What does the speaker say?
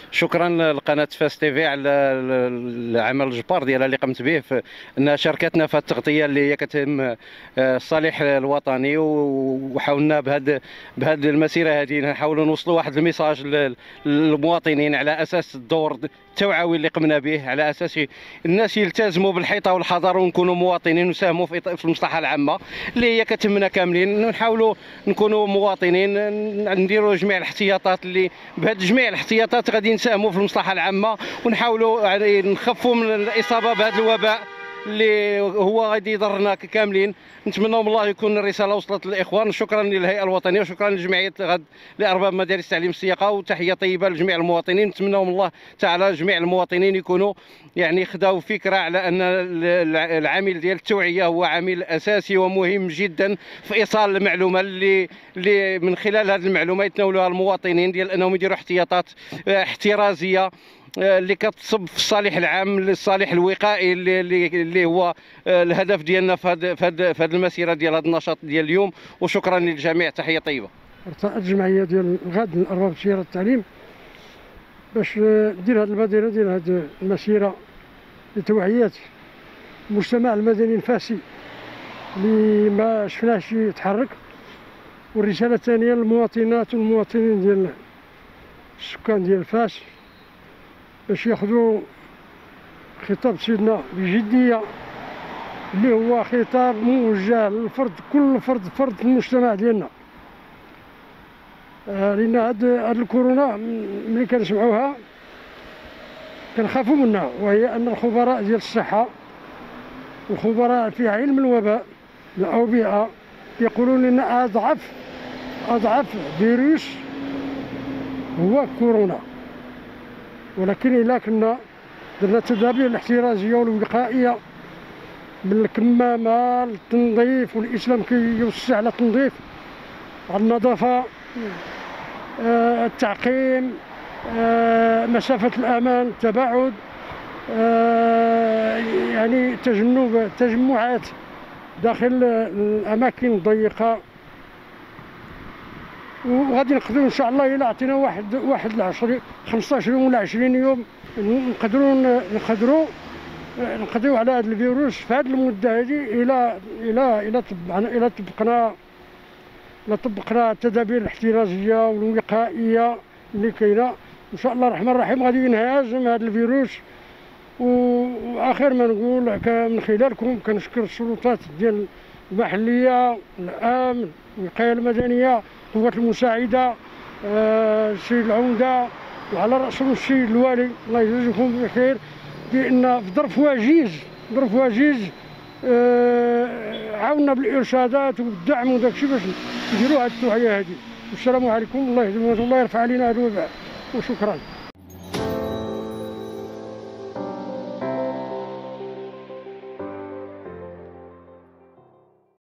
شكرا لقناه فاس تيفي على العمل الجبار ديالها اللي قمت به في انها شاركتنا في التغطيه اللي هي كتهم الصالح الوطني، وحاولنا بهذه المسيره هذه نحاولوا نوصلوا واحد الميساج للمواطنين على اساس الدور التوعوي اللي قمنا به، على اساس الناس يلتزموا بالحيطه والحذر ونكونوا مواطنين ونساهموا في المصلحه العامه اللي هي كتهمنا كاملين. نحاولوا نكونوا مواطنين، نديروا جميع الاحتياطات اللي بهذه جميع الاحتياطات غادي نساهموا في المصلحه العامه، ونحاولوا يعني نخفوا من الاصابه بهذا الوباء اللي هو غادي يضرنا كاملين. نتمنى من الله يكون الرساله وصلت للاخوان. شكرا للهيئه الوطنيه وشكرا لجمعيه غد لارباب مدارس تعليم السياقه، وتحيه طيبه لجميع المواطنين. نتمنى من الله تعالى جميع المواطنين يكونوا يعني خداو فكره على ان العامل ديال التوعيه هو عامل اساسي ومهم جدا في ايصال المعلومه اللي من خلال هذه المعلومه يتناولوها المواطنين ديال انهم يديروا احتياطات احترازيه اللي كتصب في الصالح العام، الصالح الوقائي اللي هو الهدف ديالنا في هذه المسيره ديال هذا النشاط ديال اليوم. وشكرا للجميع، تحيه طيبه. ارتأت الجمعيه ديال غد الارباب سياره التعليم باش دير هذه المبادره، ديال هذه المسيره لتوعيه المجتمع المدني الفاسي اللي ما شفناهش يتحرك. والرساله الثانيه للمواطنات والمواطنين ديال السكان ديال فاس باش ياخذوا خطاب سيدنا بجديه، اللي هو خطاب موجه للفرد، كل فرد في المجتمع ديالنا. لان هاد الكورونا ملي كنسمعوها كنخافوا منها، وهي ان الخبراء ديال الصحه والخبراء في علم الوباء الاوبئه يقولون ان اضعف فيروس هو كورونا. ولكن الا كنا درنا التدابير الاحترازيه والوقائيه من الكمامه للتنظيف، والاسلام كيوسع على التنظيف، على النظافه، التعقيم، مسافه الامان، التباعد، يعني تجنب التجمعات داخل الاماكن الضيقه. وغادي نقدروا ان شاء الله الى عطينا واحد 15 يوم ولا 20 يوم نقدروا على هذا الفيروس في هذه المده هذه الى طبقنا التدابير الاحترازيه والوقائيه اللي كاينه. ان شاء الله الرحمن الرحيم غادي ينهزم هذا الفيروس. واخر ما نقول من خلالكم كنشكر السلطات ديال المحليه، الامن، الوقايه المدنيه، القوات المساعده، السيد العمده، وعلى راسهم السيد الوالي، الله يجزيكم بخير، بان في ظرف وجيز عاونا بالارشادات والدعم وداكشي باش نديروا هذه التوعيه هذه. والسلام عليكم، الله يرفع علينا هذا الوباء، وشكرا.